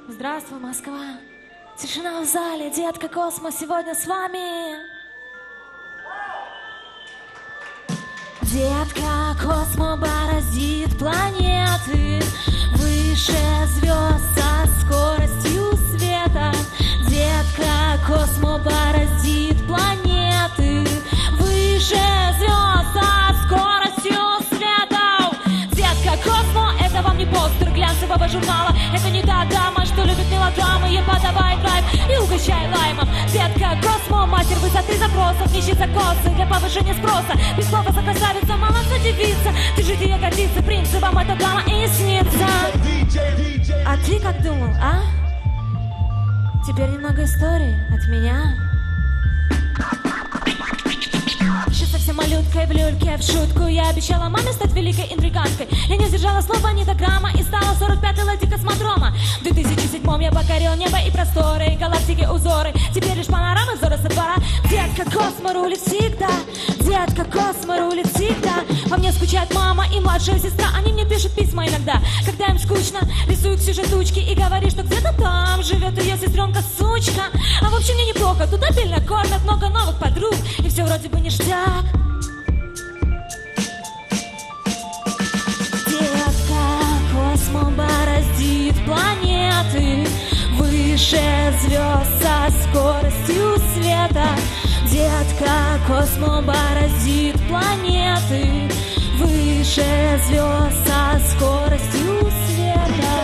Здравствуй, Москва. Тишина в зале, детка Космо сегодня с вами. Детка Космо бороздит планеты выше звезд со скоростью света. Детка Космо бороздит планеты выше звезд со скоростью света. Детка Космо, это вам не постер глянцевого журнала. Это не та дама, что любит мелодрамы. Ей подавай драйв и угощай лаймом. Детка Космо, мастер высоты запросов, ищет закосы для повышения спроса. Без слова за красавица, молодца девица. Ты же ягодицы, принципам эта дама и снится. А ты как думал, а? Теперь немного истории от меня. Еще совсем малюткой в люльке в шутку я обещала маме стать великой интриганткой. Я не сдержала слова ни до грамма и стала 45-й леди космодрома. В 2007-м я покорил небо и просторы, галактики узоры. Теперь лишь панорамы взора со двора. Детка Космо рулит всегда. Детка Космо рулит всегда. По мне скучает мама и младшая сестра. Они мне пишут письма иногда, когда им скучно. Рисуют сюжет тучки и говорит, что где-то там живет ее сестренка сучка. А в общем мне неплохо, тут обильно кормят, много новых подруг и все вроде бы ништяк. Детка Космо бороздит планеты выше звезд со скоростью света. Детка Космо бороздит планеты выше звезд со скоростью света.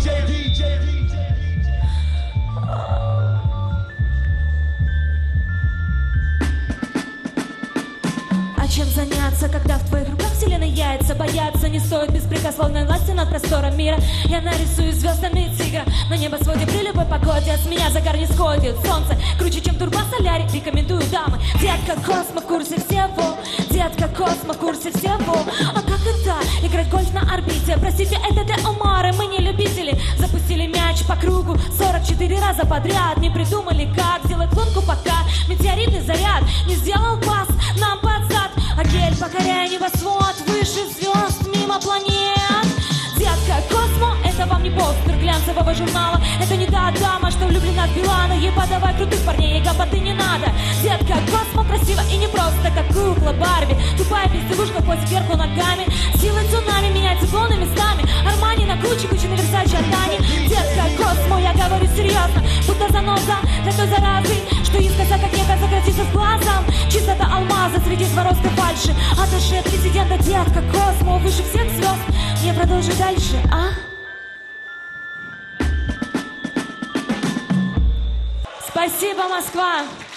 А чем заняться, когда в твоих руках вселенной яйца? Бояться не стоит беспрекословной власти над простором мира. Я нарисую звездами тигра на небосводе при любой погоде. От меня загар не сходит, солнце круче, чем турбо солярий. Рекомендую дамы. Детка Космо в курсе всего. Детка Космо в курсе всего. А как это? Играть гольф на орбите. Простите, это для Омары, мы не любители. Запустили мяч по кругу 44 раза подряд. Не придумали, как сделать лунку, пока метеоритный заряд не сделал пас нам под зад. А гель, покоряя небосвод выше звезд, мимо планет. Детка Космо, это вам не постер глянцевого журнала. Это не та дама, что влюблена в Билана. Ей подавай крутых парней, ей гопоты не надо. Детка Космо красива и не просто, как кукла Барби. Тупая безделушка, хоть кверху ногами. Силой цунами меняет циклоны местами. Армани на Гуччи, Гуччи на Версаче от Тани. Детка Космо, я говорю серьезно, будто заноза для той заразы, что искоса, как некая закратится с глазом. Чистота алмаза среди сваровской фальши. Аташе от президента, детка Космо выше всех звезд. Мне продолжить дальше, а? Спасибо, Москва!